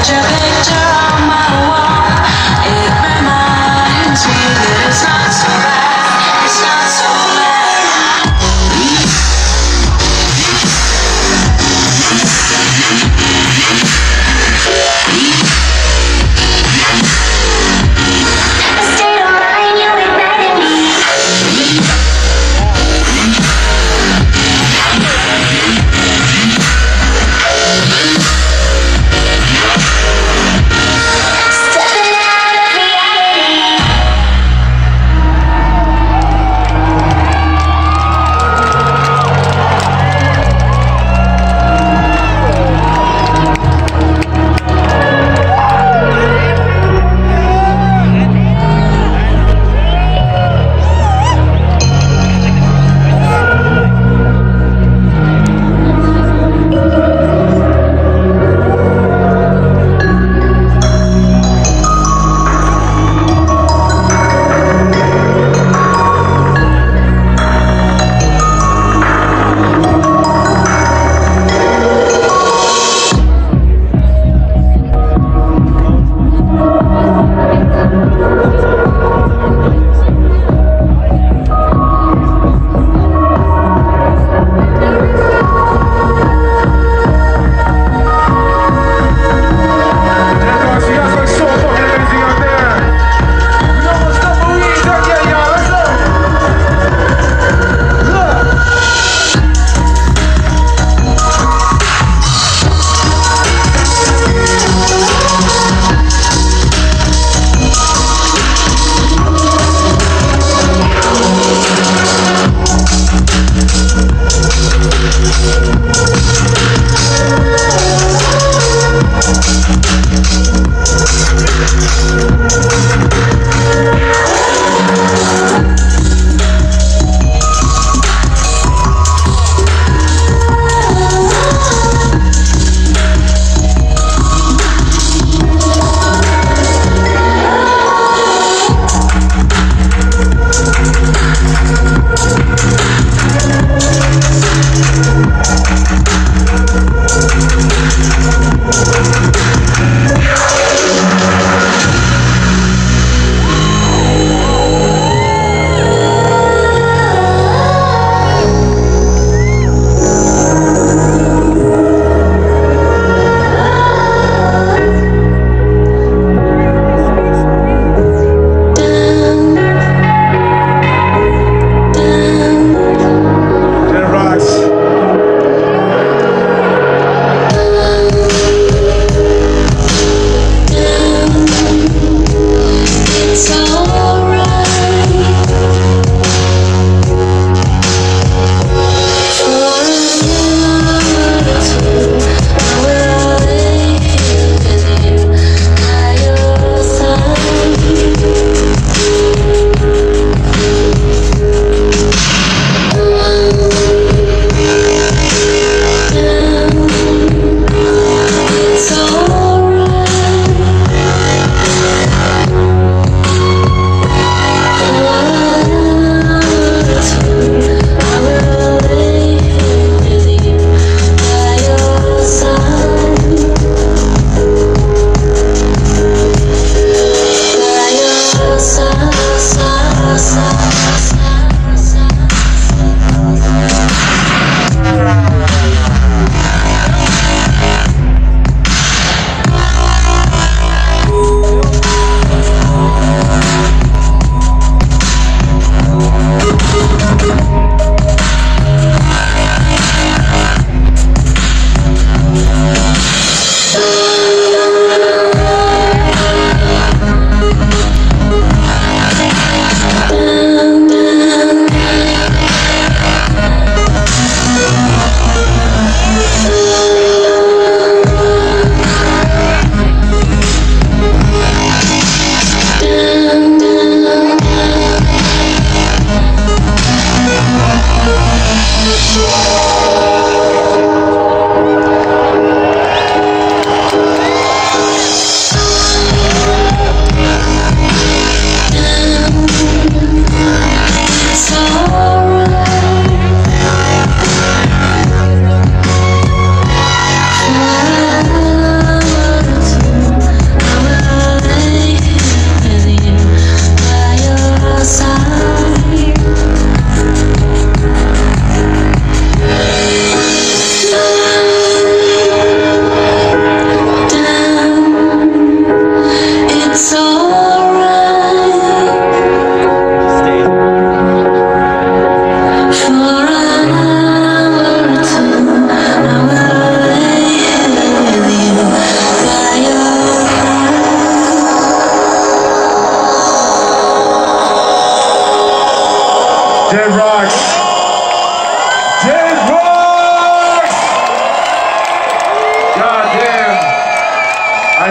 your picture on my wall. It reminds me that it's not so bad. It's not so bad.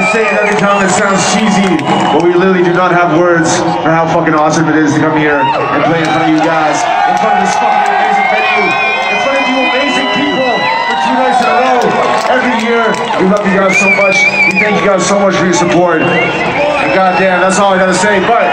say it every time, it sounds cheesy, but we literally do not have words for how fucking awesome it is to come here and play in front of you guys, in front of this fucking amazing venue, in front of you amazing people for 2 nights in a row. Every year, we love you guys so much. We thank you guys so much for your support. And goddamn, that's all I gotta say, but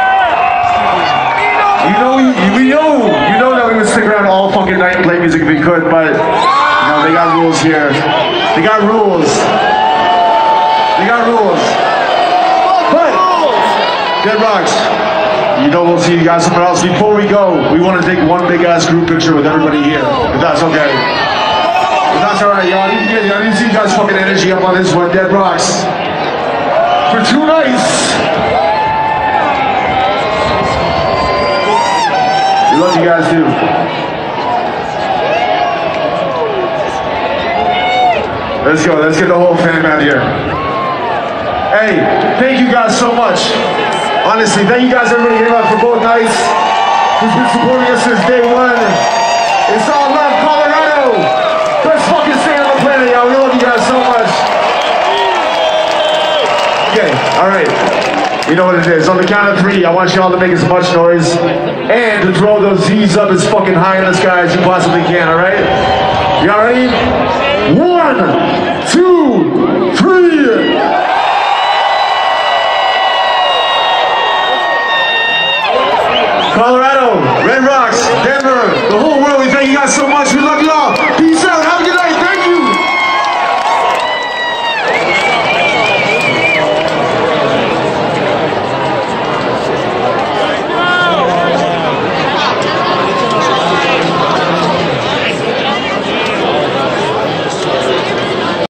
you know that we would stick around all fucking night and play music if we could, but you know, they got rules here. They got rules. They got rules. But Dead Rocks, you know we'll see you guys somewhere else. Before we go, we want to take one big ass group picture with everybody here, if that's okay. If that's alright, y'all. I need to see you guys fucking energy up on this one. Dead Rocks. For 2 nights. We love you guys too. Let's go, let's get the whole fam out here. Hey, thank you guys so much. Honestly, thank you guys everybody came out for both nights. Who's been supporting us since day one. It's all love, Colorado. Best fucking state on the planet, y'all. We love you guys so much. Okay, alright. You know what it is. On the count of 3, I want you all to make as much noise and to throw those Z's up as fucking high in the sky as you possibly can, alright? Y'all ready? 1, 2, 3. Colorado, Red Rocks, Denver, the whole world, we thank you guys so much. We love you all.